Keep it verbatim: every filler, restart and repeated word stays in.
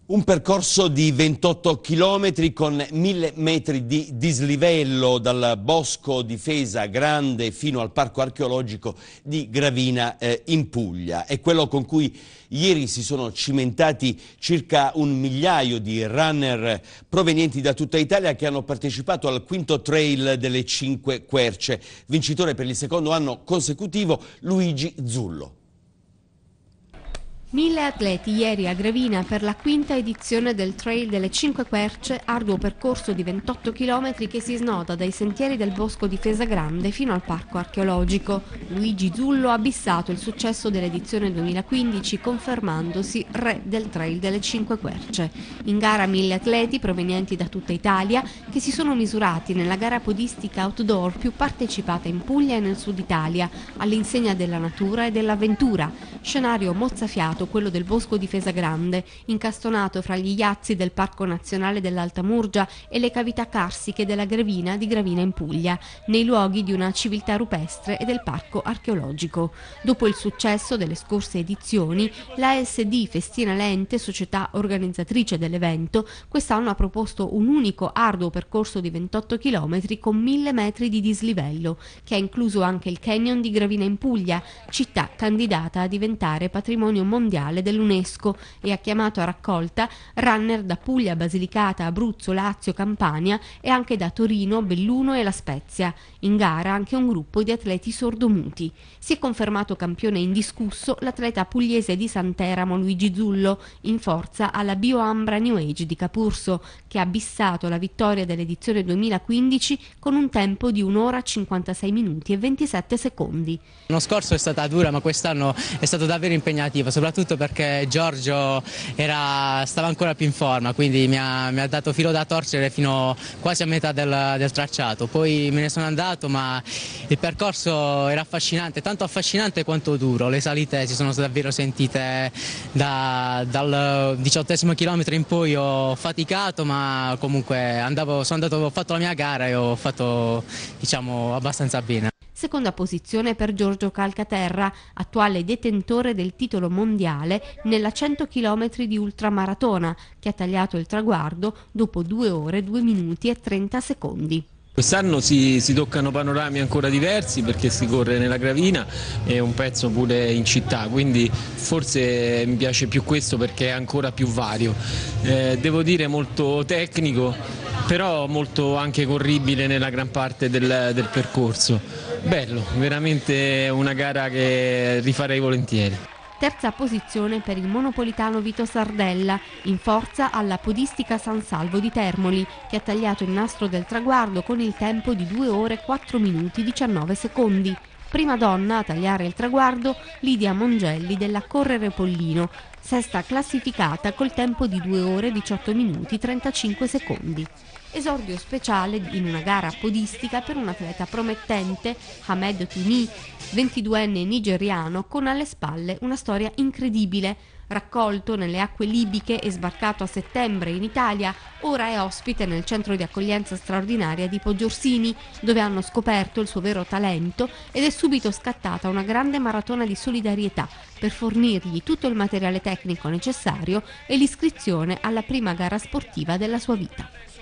Un percorso di ventotto chilometri con mille metri di dislivello dal bosco di Fesa Grande fino al parco archeologico di Gravina eh, in Puglia. È quello con cui ieri si sono cimentati circa un migliaio di runner provenienti da tutta Italia che hanno partecipato al quinto trail delle Cinque Querce. Vincitore per il secondo anno consecutivo Luigi Zullo. Mille atleti ieri a Gravina per la quinta edizione del Trail delle Cinque Querce, arduo percorso di ventotto chilometri che si snoda dai sentieri del bosco di Fesa Grande fino al parco archeologico. Luigi Zullo ha bissato il successo dell'edizione duemilaquindici confermandosi re del Trail delle Cinque Querce. In gara mille atleti provenienti da tutta Italia che si sono misurati nella gara podistica outdoor più partecipata in Puglia e nel sud Italia, all'insegna della natura e dell'avventura. Scenario mozzafiato quello del bosco di Fesa Grande, incastonato fra gli iazzi del Parco Nazionale dell'Alta Murgia e le cavità carsiche della Gravina di Gravina in Puglia, nei luoghi di una civiltà rupestre e del parco archeologico. Dopo il successo delle scorse edizioni, la A S D Festina Lente, società organizzatrice dell'evento, quest'anno ha proposto un unico arduo percorso di ventotto chilometri con mille metri di dislivello, che ha incluso anche il canyon di Gravina in Puglia, città candidata a diventare patrimonio mondiale dell'UNESCO, e ha chiamato a raccolta runner da Puglia, Basilicata, Abruzzo, Lazio, Campania e anche da Torino, Belluno e La Spezia. In gara anche un gruppo di atleti sordomuti. Si è confermato campione indiscusso l'atleta pugliese di Santeramo Luigi Zullo, in forza alla Bioambra New Age di Capurso, che ha bissato la vittoria dell'edizione duemilaquindici con un tempo di un'ora cinquantasei minuti e ventisette secondi. L'anno scorso è stata dura, ma quest'anno è stato davvero impegnativo, soprattutto perché Giorgio era, stava ancora più in forma, quindi mi ha, mi ha dato filo da torcere fino quasi a metà del, del tracciato. Poi me ne sono andato, ma il percorso era affascinante, tanto affascinante quanto duro. Le salite si sono davvero sentite da, dal diciottesimo chilometro in poi. Ho faticato, ma comunque andavo, sono andato, ho fatto la mia gara e ho fatto, diciamo, abbastanza bene. Seconda posizione per Giorgio Calcaterra, attuale detentore del titolo mondiale nella cento chilometri di ultramaratona, che ha tagliato il traguardo dopo due ore, due minuti e trenta secondi. Quest'anno si, si toccano panorami ancora diversi perché si corre nella Gravina e un pezzo pure in città, quindi forse mi piace più questo perché è ancora più vario. Eh, devo dire molto tecnico, però molto anche corribile nella gran parte del, del percorso. Bello, veramente una gara che rifarei volentieri. Terza posizione per il monopolitano Vito Sardella, in forza alla podistica San Salvo di Termoli, che ha tagliato il nastro del traguardo con il tempo di due ore quattro minuti diciannove secondi. Prima donna a tagliare il traguardo Lidia Mongelli della Correre Pollino, sesta classificata col tempo di due ore diciotto minuti trentacinque secondi. Esordio speciale in una gara podistica per un atleta promettente, Hamed Touni, ventiduenne nigeriano, con alle spalle una storia incredibile. Raccolto nelle acque libiche e sbarcato a settembre in Italia, ora è ospite nel centro di accoglienza straordinaria di Poggiorsini, dove hanno scoperto il suo vero talento ed è subito scattata una grande maratona di solidarietà per fornirgli tutto il materiale tecnico necessario e l'iscrizione alla prima gara sportiva della sua vita.